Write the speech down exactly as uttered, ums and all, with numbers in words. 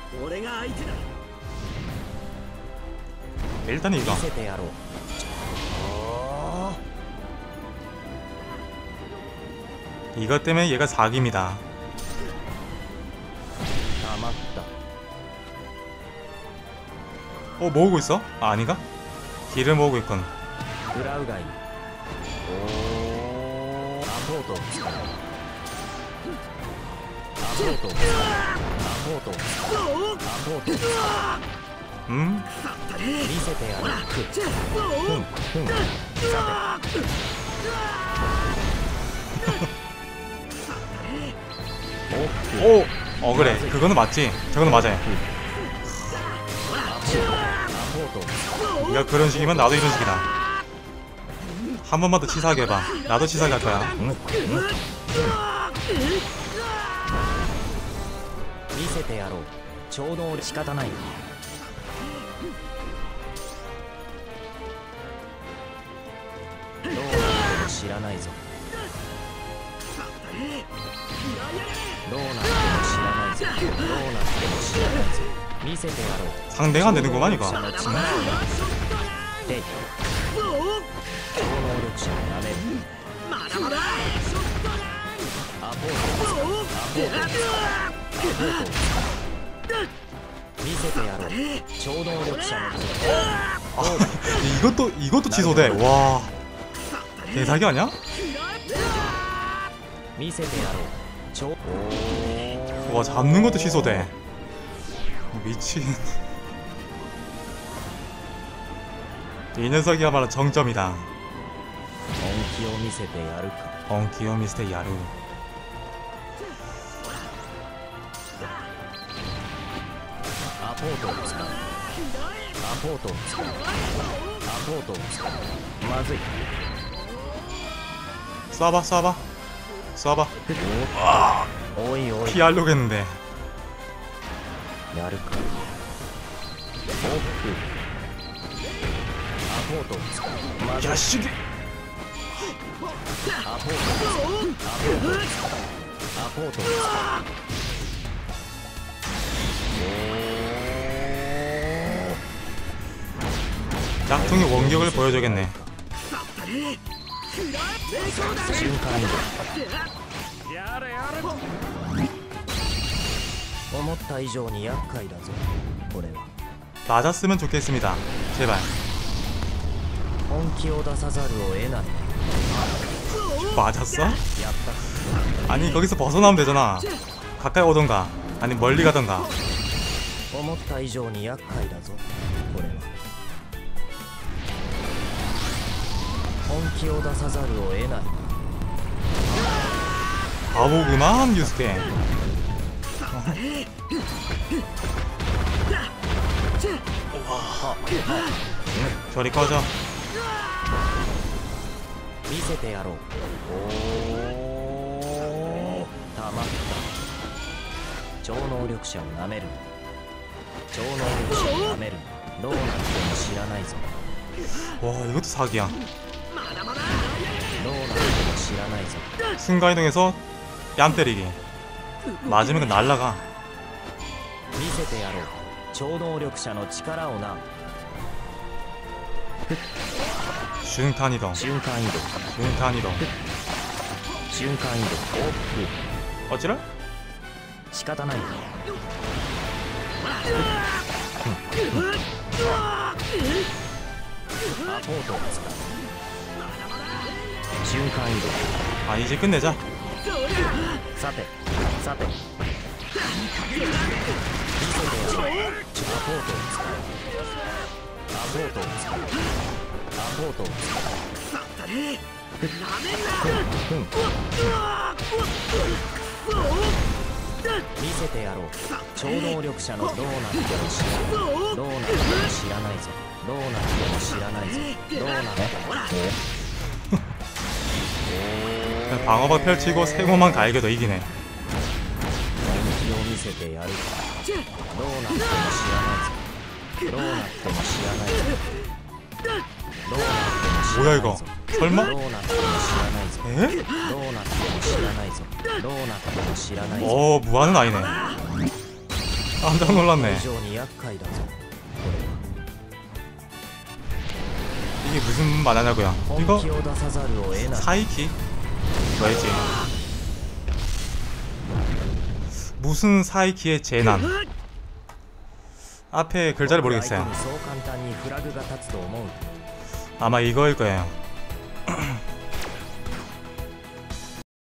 일단 이거 이것 때문에 얘가 사기입니다. 어, 모으고 있어? 아, 아닌가? 길을 모으고 있군. 음? 오! 어 그래, 그거는 맞지. 저거는 맞아요. 네가 그런 식이면 나도 이런 식이다. 한 번만 더 치사하게 해봐. 나도 치사하게 할 거야. 상대가 안 되는구만 이거. 아, 이것도 이것도 취소돼. 와, 대사기 아니야? 와, 잡는 것도 취소돼. 미친. 이 녀석이야말로 정점이다. 엉키오 미스테 야루. 쏴봐 쏴봐 쏴봐. 아, 피하려고 했는데. 야식이. 짝퉁이 원격을 보여줘야겠네. 맞았으면 좋겠습니다. 제발. 맞았어? 아니, 거기서 벗어나면 되잖아. 가까이 오던가 아니 멀리 가던가. 바보구만 유스케. 저리 꺼져. 와, 이것도 사기야. 순간이동해서 뺨 때리기. 맞으면 그 날라가. 슌탄이동 슌탄이동 어찌를? 아, 이제 끝내자. 방어막 펼치고 세모만 갈겨도 이기네. 뭐야 이거? 설마? 에? 어, 무한은 아니네. 깜짝 놀랐네. 非常に厄介だぞ。 이게 무슨 말하냐고요? 本 이거 気を出さざるを得ない。 사이키? 뭐였지? 무슨 사이키의 재난? 앞에 글자를 모르겠어요. そう簡単にフラグが立つと思う。 아마 이거일 거예요.